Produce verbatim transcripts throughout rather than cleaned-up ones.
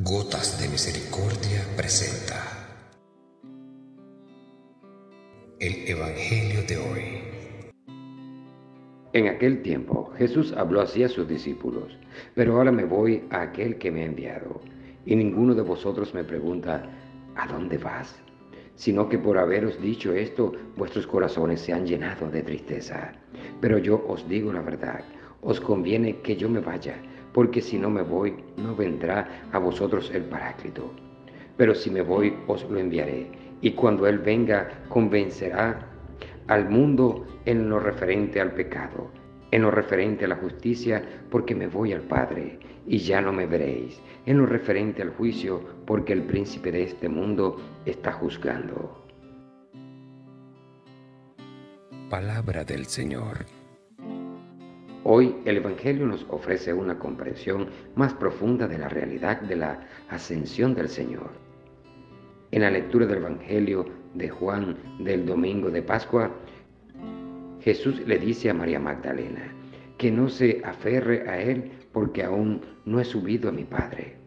Gotas de Misericordia presenta el Evangelio de hoy. En aquel tiempo Jesús habló así a sus discípulos: pero ahora me voy a aquel que me ha enviado, y ninguno de vosotros me pregunta: ¿a dónde vas? Sino que por haberos dicho esto, vuestros corazones se han llenado de tristeza. Pero yo os digo la verdad, os conviene que yo me vaya, porque si no me voy, no vendrá a vosotros el Paráclito. Pero si me voy, os lo enviaré, y cuando Él venga, convencerá al mundo en lo referente al pecado, en lo referente a la justicia, porque me voy al Padre, y ya no me veréis, en lo referente al juicio, porque el príncipe de este mundo está juzgando. Palabra del Señor. Hoy el Evangelio nos ofrece una comprensión más profunda de la realidad de la ascensión del Señor. En la lectura del Evangelio de Juan del domingo de Pascua, Jesús le dice a María Magdalena que no se aferre a Él porque aún no he subido a mi Padre.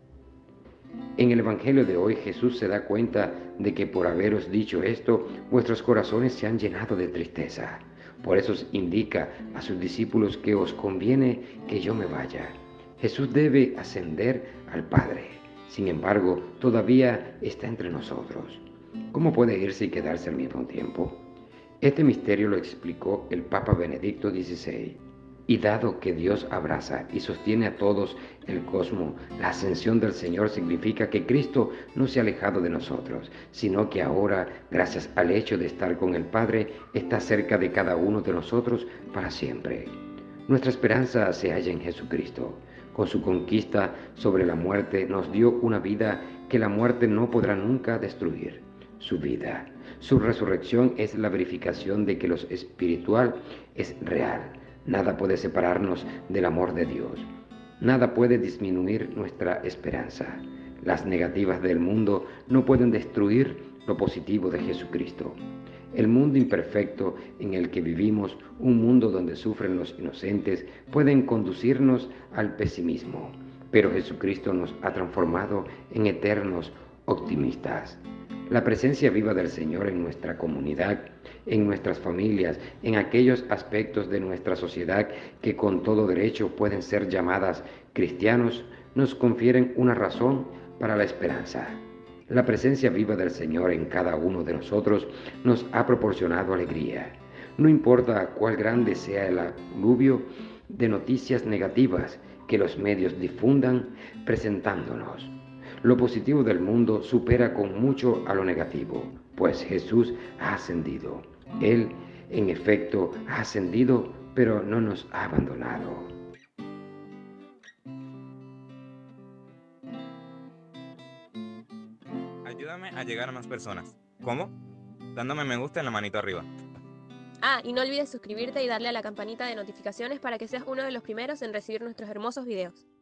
En el Evangelio de hoy Jesús se da cuenta de que por haberos dicho esto, vuestros corazones se han llenado de tristeza. Por eso os indica a sus discípulos que os conviene que yo me vaya. Jesús debe ascender al Padre. Sin embargo, todavía está entre nosotros. ¿Cómo puede irse y quedarse al mismo tiempo? Este misterio lo explicó el Papa Benedicto dieciséis. Y dado que Dios abraza y sostiene a todos el cosmos, la ascensión del Señor significa que Cristo no se ha alejado de nosotros, sino que ahora, gracias al hecho de estar con el Padre, está cerca de cada uno de nosotros para siempre. Nuestra esperanza se halla en Jesucristo. Con su conquista sobre la muerte nos dio una vida que la muerte no podrá nunca destruir. Su vida, su resurrección es la verificación de que lo espiritual es real. Nada puede separarnos del amor de Dios. Nada puede disminuir nuestra esperanza. Las negativas del mundo no pueden destruir lo positivo de Jesucristo. El mundo imperfecto en el que vivimos, un mundo donde sufren los inocentes, pueden conducirnos al pesimismo, pero Jesucristo nos ha transformado en eternos optimistas. La presencia viva del Señor en nuestra comunidad, en nuestras familias, en aquellos aspectos de nuestra sociedad que con todo derecho pueden ser llamadas cristianos, nos confieren una razón para la esperanza. La presencia viva del Señor en cada uno de nosotros nos ha proporcionado alegría. No importa cuál grande sea el aluvio de noticias negativas que los medios difundan presentándonos. Lo positivo del mundo supera con mucho a lo negativo, pues Jesús ha ascendido. Él, en efecto, ha ascendido, pero no nos ha abandonado. Ayúdame a llegar a más personas. ¿Cómo? Dándome me gusta en la manito arriba. Ah, y no olvides suscribirte y darle a la campanita de notificaciones para que seas uno de los primeros en recibir nuestros hermosos videos.